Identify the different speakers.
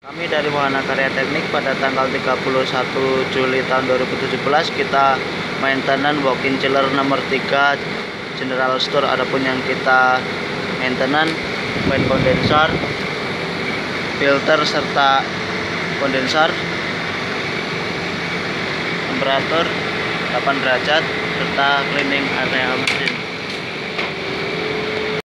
Speaker 1: Kami dari Wahana Karya Teknik pada tanggal 31 Juli tahun 2017 kita maintenance walk-in chiller nomor 3 General Store. Adapun yang kita maintenance fan kondensor, filter serta kondensor, temperatur 8 derajat serta cleaning area mesin.